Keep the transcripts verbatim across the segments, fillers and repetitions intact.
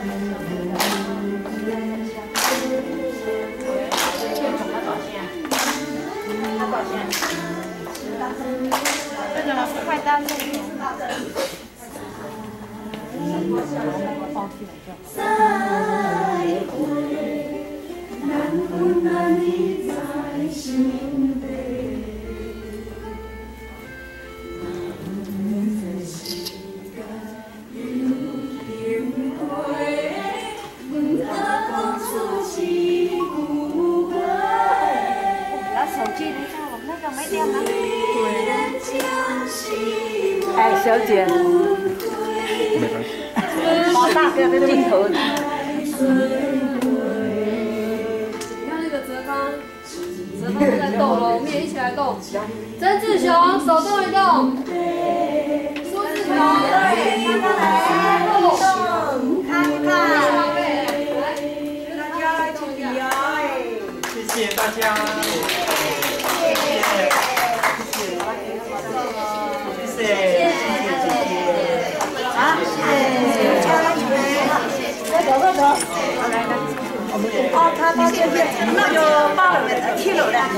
这个快单了。 哎，小姐， 没关系。 好大个的镜头。 你看那个泽芳，泽芳在动了，我们也一起来动。曾志雄，手动一动。苏志雄，对，看看来，动，看看。来，大家来动一下。 谢谢大家。谢谢。谢谢。谢谢姐姐。 啊，谢谢。快走快走。来来。哦，他他这边那就八楼的，七楼的。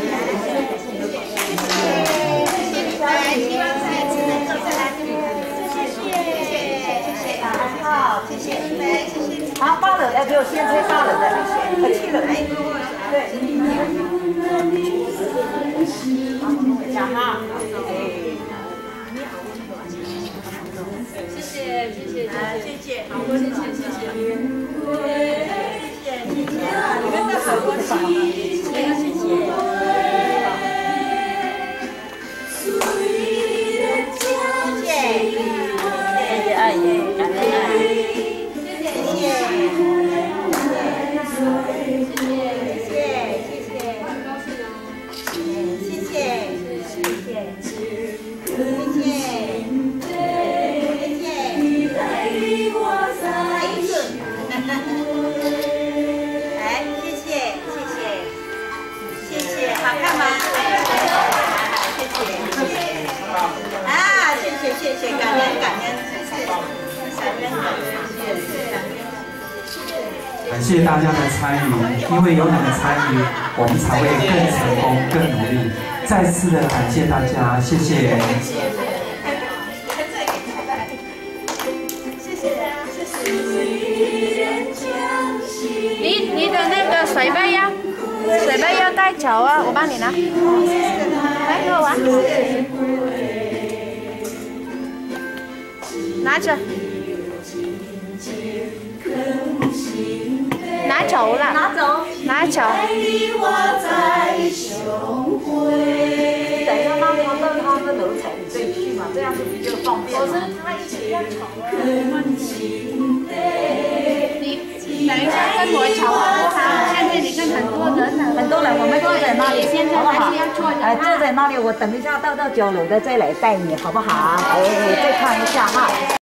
谢谢。希望下一次能够再来这里。谢谢谢谢谢谢。好，谢谢你们，谢谢。好，八楼的给我先推八楼的，呃，七楼的。对。讲哈。 谢谢谢谢谢谢，好，谢谢谢谢。 你们的手多少？谢谢谢谢。谢谢阿姨，感恩阿姨。谢谢谢谢。谢谢谢谢。 很高兴哦。 谢谢谢谢谢谢。好看吗？谢谢，啊，谢谢谢谢，感恩感恩，谢谢，感恩感恩，谢谢。 感谢大家的参与，因为有你的参与，我们才会更成功、更努力。再次的感谢大家，谢谢。 你你的那个水杯呀，水杯要带走啊，我帮你拿。来给我玩。拿着。拿走了。 拿走。 拿走。 等一下，让他到他的楼层再去嘛，这样是比较方便。 否则他一直要吵啊。你等一下跟我吵好不好？现在你看很多人了， 很多人，我们坐在那里， 现在好不好？ 还是要坐着。 哎，坐在那里，我等一下到到九楼的再来带你，好不好？哎，再看一下哈。